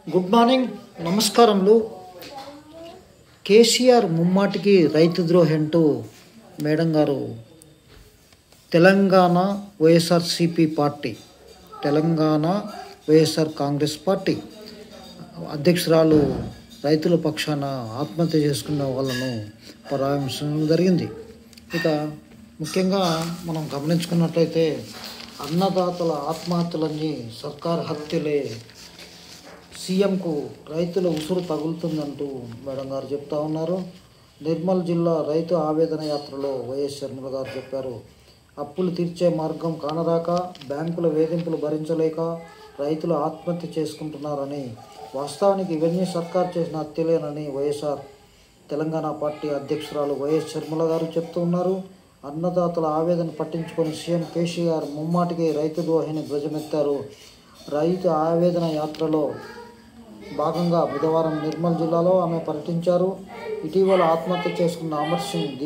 Good morning, నమస్కారములు. కేసీఆర్ ముమ్మాటికి రైతు ద్రోహి అంటూ మేడం గారు Telangana YSRCP party, Telangana YSR Congress party అధ్యక్షురాలు రైతుల పక్షాన ఆత్మహత్య చేసుకున్న వాళ్ళను పరామర్శించడం జరిగింది. ఇక ముఖ్యంగా మనం గమనించుకున్నట్లయితే అన్నదాతల ఆత్మహత్యలన్నీ సర్కార్ హత్యలే, సీఎంకు రైతుల ఉసురు తగులుతుందంటూ మేడం గారు చెప్తా ఉన్నారు. నిర్మల్ జిల్లా రైతు ఆవేదన యాత్రలో వైఎస్ షర్మిల గారు చెప్పారు. అప్పులు తీర్చే మార్గం కానరాక, బ్యాంకుల వేధింపులు భరించలేక రైతులు ఆత్మహత్య చేసుకుంటున్నారని, వాస్తవానికి ఇవన్నీ సర్కార్ చేసిన హత్యలేనని వైఎస్ఆర్ తెలంగాణ పార్టీ అధ్యక్షురాలు వైఎస్ షర్మిల గారు చెప్తూ ఉన్నారు. అన్నదాతల ఆవేదన పట్టించుకొని సీఎం కేసీఆర్ ముమ్మాటికి రైతు ద్రోహిని ధ్వజమెత్తారు. రైతు ఆవేదన యాత్రలో భాగంగా బుధవారం నిర్మల్ జిల్లాలో ఆమె పర్యటించారు. ఇటీవల ఆత్మహత్య చేసుకున్న అమర్ సింగ్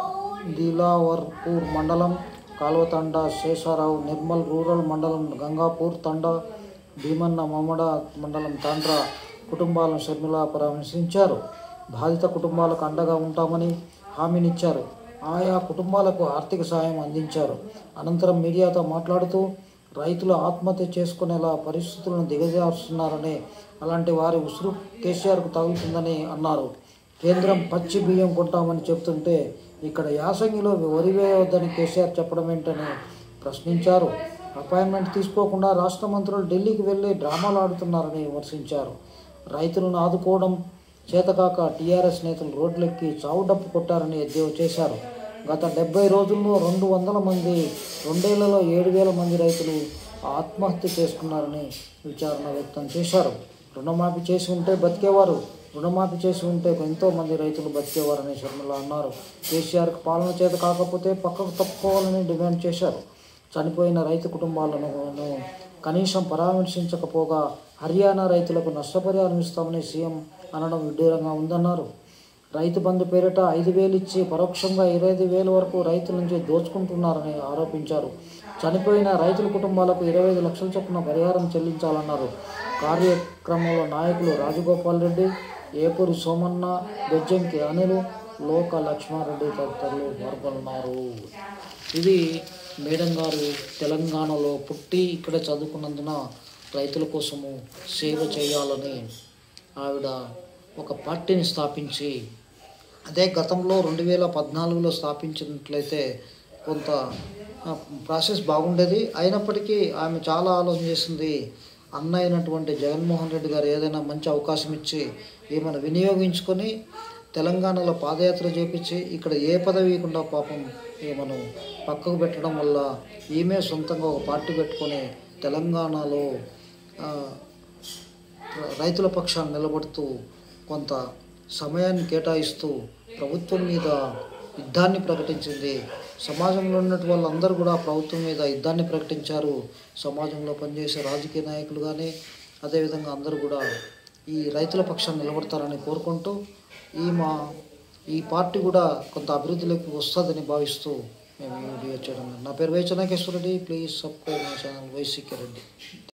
దిలావర్పూర్ మండలం కాల్వ తండా, శేషారావు నిర్మల్ రూరల్ మండలం గంగాపూర్ తండా, భీమన్న మమ్మడ మండలం తండ్రా కుటుంబాలను షర్మిల పరామర్శించారు. బాధిత కుటుంబాలకు అండగా ఉంటామని హామీనిచ్చారు. ఆయా కుటుంబాలకు ఆర్థిక సాయం అందించారు. అనంతరం మీడియాతో మాట్లాడుతూ రైతులు ఆత్మహత్య చేసుకునేలా పరిస్థితులను దిగజారుస్తున్నారని, అలాంటి వారి ఉసురు కేసీఆర్కు తగులుతుందని అన్నారు. కేంద్రం పచ్చి బియ్యం కొంటామని చెబుతుంటే ఇక్కడ యాసంగిలో వరి వేయవద్దని కేసీఆర్ చెప్పడం ఏంటని ప్రశ్నించారు. అపాయింట్మెంట్ తీసుకోకుండా రాష్ట్ర మంత్రులు ఢిల్లీకి వెళ్ళి డ్రామాలు ఆడుతున్నారని విమర్శించారు. రైతులను ఆదుకోవడం చేతకాక టీఆర్ఎస్ నేతలు రోడ్లెక్కి చావుడప్పు కొట్టారని ఎద్దేవా చేశారు. గత 70 రోజుల్లో 200 మంది, 2 ఏళ్లలో 7,000 మంది రైతులు ఆత్మహత్య చేసుకున్నారని విచారణ వ్యక్తం చేశారు. రుణమాఫీ చేసి ఉంటే బతికేవారు, రుణమాఫీ చేసి ఉంటే ఎంతోమంది రైతులు బతికేవారని షర్మిల అన్నారు. కేసీఆర్కి పాలన చేత కాకపోతే పక్కకు తప్పుకోవాలని డిమాండ్ చేశారు. చనిపోయిన రైతు కుటుంబాలను కనీసం పరామర్శించకపోగా హర్యానా రైతులకు నష్టపరిహారం ఇస్తామని సీఎం అనడం విడ్డూరంగా ఉందన్నారు. రైతు బంధు పేరిట 5,000 ఇచ్చి పరోక్షంగా 25,000 వరకు రైతుల నుంచి దోచుకుంటున్నారని ఆరోపించారు. చనిపోయిన రైతుల కుటుంబాలకు 25 లక్షల చొప్పున పరిహారం చెల్లించాలన్నారు. కార్యక్రమంలో నాయకులు రాజగోపాల్ రెడ్డి, ఏపూరి సోమన్న, బెజ్జంకి అనిల్, లోక లక్ష్మారెడ్డి తదితరులు పాల్గొన్నారు. ఇది మేడం గారు తెలంగాణలో పుట్టి ఇక్కడ చదువుకున్నందున రైతుల కోసము సేవ చేయాలని ఆవిడ ఒక పార్టీని స్థాపించి, అదే గతంలో 2014లో స్థాపించినట్లయితే కొంత ప్రాసెస్ బాగుండేది. అయినప్పటికీ ఆమె చాలా ఆలోచన చేసింది. అన్న అయినటువంటి జగన్మోహన్ రెడ్డి గారు ఏదైనా మంచి అవకాశం ఇచ్చి ఈమెను వినియోగించుకొని తెలంగాణలో పాదయాత్ర చేపించి ఇక్కడ ఏ పదవి ఇవ్వకుండా పాపం ఈమెను పక్కకు పెట్టడం వల్ల ఈమె సొంతంగా ఒక పార్టీ పెట్టుకొని తెలంగాణలో రైతుల పక్షాన్ని నిలబడుతూ కొంత సమయాన్ని కేటాయిస్తూ ప్రభుత్వం మీద యుద్ధాన్ని ప్రకటించింది. సమాజంలో ఉన్నటువంటి వాళ్ళందరూ కూడా ప్రభుత్వం మీద యుద్ధాన్ని ప్రకటించారు. సమాజంలో పనిచేసే రాజకీయ నాయకులు కానీ అదేవిధంగా అందరూ కూడా ఈ రైతుల పక్షాన్ని నిలబడతారని కోరుకుంటూ ఈ పార్టీ కూడా కొంత అభివృద్ధిలోకి వస్తుందని భావిస్తూ మేము వీడియో చేయడం. నా పేరు Y Chennakeshwara Reddy. Please subscribe my channel YCK Reddy.